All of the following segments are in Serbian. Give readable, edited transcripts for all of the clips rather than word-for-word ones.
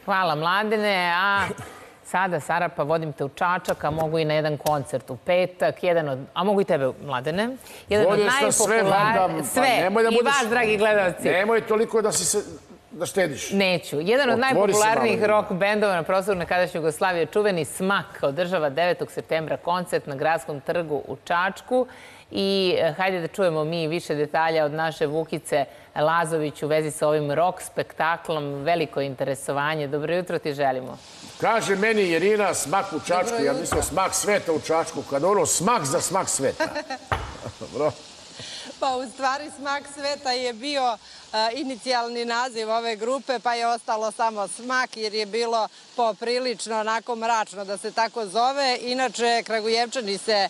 Hvala, Mladene. A sada, Sara, pa vodim te u Čačak, a mogu i na jedan koncert u petak. A mogu i tebe, Mladene. Voliš na sve, Vanda. Sve. I vas, dragi gledalci. Nemoj toliko da štediš. Neću. Jedan od najpopularnijih rock bendova na prostoru nekadašnje Jugoslavije, čuveni Smak, održava 9. septembra koncert na Gradskom trgu u Čačku. I hajde da čujemo mi više detalja od naše Vukice Lazović u vezi sa ovim rock spektaklom. Veliko interesovanje. Dobro jutro ti želimo. Kaže meni Irina Smak u Čačku. Ja mislim Smak sveta u Čačku. Kad ono smak za smak sveta. Dobro. Pa u stvari Smak sveta je bio inicijalni naziv ove grupe, pa je ostalo samo Smak jer je bilo poprilično onako mračno da se tako zove. Inače, Kragujevčani se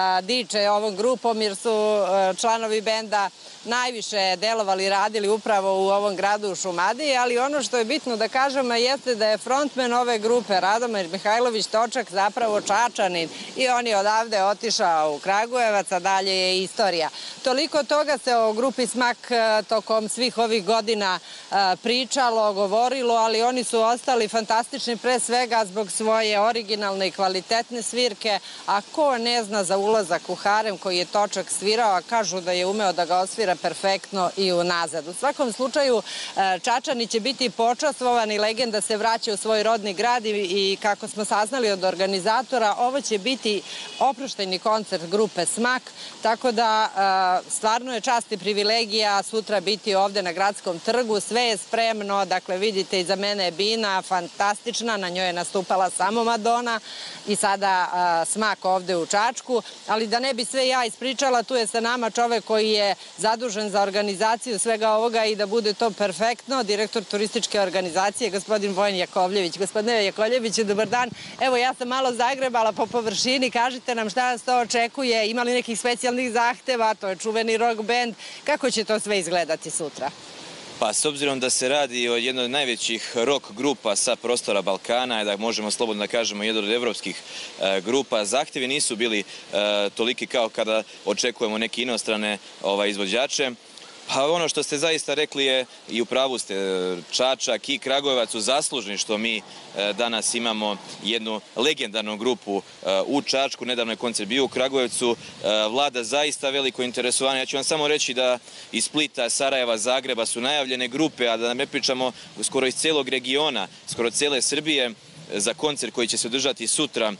diče ovom grupom jer su članovi benda najviše delovali i radili upravo u ovom gradu u Šumadiji, ali ono što je bitno da kažemo jeste da je frontmen ove grupe Radomir Mihajlović Točak zapravo Čačanin i on je odavde otišao u Kragujevac, a dalje je istorija. Toliko toga se o grupi Smak tokom svih ovih godina pričalo, govorilo, ali oni su ostali fantastični pre svega zbog svoje originalne i kvalitetne svirke, a ko ne zna za ulazak u harem koji je Točak svirao, a kažu da je umeo da ga osvira perfektno i unazad. U svakom slučaju, Čačani će biti počastvovani, legenda se vraća u svoj rodni grad i kako smo saznali od organizatora, ovo će biti oproštajni koncert grupe Smak, tako da stvarno je čast i privilegija sutra biti ovde na Gradskom trgu. Sve je spremno, dakle vidite iza mene je bina, fantastična, na njoj je nastupala samo Madonna i sada Smak ovde u Čačku, ali da ne bi sve ja ispričala, tu je sa nama čovek koji je zadužen za organizaciju svega ovoga i da bude to perfektno, direktor turističke organizacije, gospodin Vojin Jakovljević. Gospodine Jakovljeviću, dobar dan. Evo, ja sam malo zagrebala po površini, kažite nam šta nas to očekuje, ima li nekih specijalnih zahteva, to je čuveni rock band, kako će to sve izgledati sutra? Pa, s obzirom da se radi o jednoj od najvećih rock grupa sa prostora Balkana, da možemo slobodno da kažemo jednoj od evropskih grupa, zahtevi nisu bili toliki kao kada očekujemo neke inostrane izvođače. Pa ono što ste zaista rekli je, i u pravu ste, Čačak i Kragujevac su zaslužni što mi danas imamo jednu legendarnu grupu u Čačku. Nedavno je koncert bio u Kragujevcu. Vlada zaista veliko interesovanje. Ja ću vam samo reći da iz Splita, Sarajeva, Zagreba su najavljene grupe, a da ne pričamo skoro iz celog regiona, skoro cele Srbije, za koncert koji će se održati sutra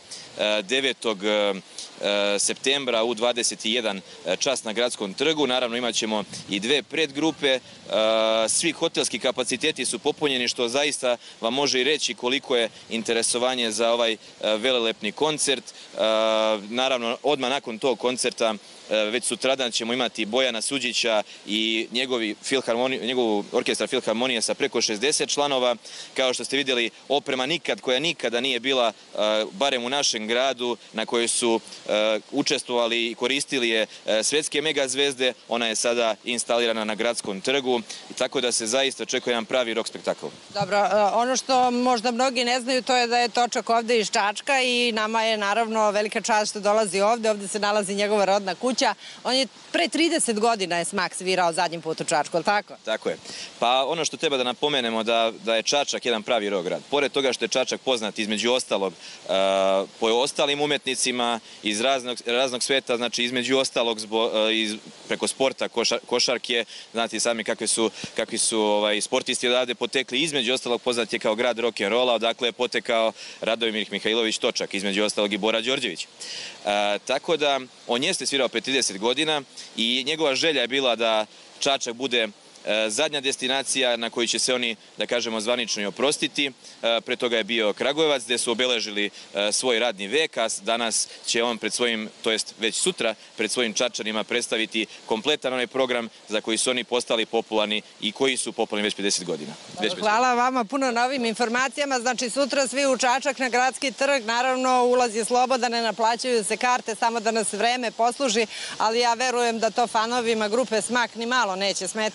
9. septembra u 21 čas na Gradskom trgu. Naravno imat ćemo i dve predgrupe. Svi hotelski kapaciteti su popunjeni, što zaista vam može i reći koliko je interesovanje za ovaj velelepni koncert. Naravno, odmah nakon tog koncerta već sutradan ćemo imati Bojana Suđića i njegovu orkestra Filharmonije sa preko 60 članova. Kao što ste vidjeli, oprema koja nikada nije bila, barem u našem gradu, na kojoj su učestvovali i koristili je svetske megazvezde, ona je sada instalirana na Gradskom trgu, tako da se zaista očekuje jedan pravi rock spektakl. Dobro, ono što možda mnogi ne znaju, to je da je Točak ovde iz Čačka i nama je naravno velika čast što dolazi ovde. Ovde se nalazi njegova rodna kuća. On je pre 30 godina je Smak svirao zadnji put u Čačku, ali tako? Tako je. Pa ono što treba da napomenemo da je Čačak jedan pravi rock grad. Pored toga što je Čačak poznat između ostalog po ostalim umetnicima iz raznog sveta, znači između ostalog preko sporta, košarke, znate sami kakvi su sportisti odavde potekli, između ostalog poznat je kao grad rock'n'rolla, odakle je potekao Radomir Mihajlović Točak, između ostalog i Bora Đorđević. Tako da on jeste svirao pre 30 godina i njegova želja je bila da Čačak bude zadnja destinacija na koju će se oni, da kažemo, zvanično i oprostiti. Pre toga je bio Kragujevac, gde su obeležili svoj radni vek, a danas će on pred svojim, to jest već sutra, pred svojim Čačanima predstaviti kompletan onaj program za koji su oni postali popularni i koji su popularni već 50 godina. Hvala vama puno na ovim informacijama. Znači, sutra svi u Čačak na Gradski trg. Naravno, ulaz je slobodan, ne naplaćuju se karte, samo da nas vreme posluži, ali ja verujem da to fanovima grupe Smak ni malo neće smetati, ni ako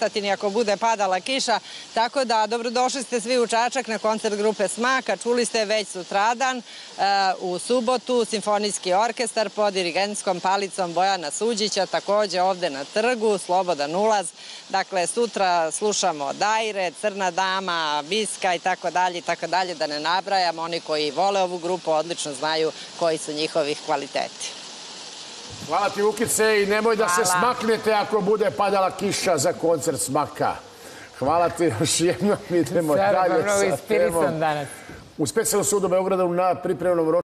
ako bude padala kiša. Tako da dobrodošli ste svi u Čačak na koncert grupe Smaka. Čuli ste već sutradan u subotu simfonijski orkestar pod dirigentskom palicom Bojana Suđića, takođe ovde na trgu, slobodan ulaz. Dakle, sutra slušamo Dajre, Crna dama, Biska i tako dalje, da ne nabrajam. Oni koji vole ovu grupu odlično znaju koji su njihovih kvaliteti. Hvala ti, Vukice, i nemoj da se smaknete ako bude padala kiša za koncert Smaka. Hvala ti još jednom, idemo dalje sa temom. U Specijalnom sudu Beograda na pripremnom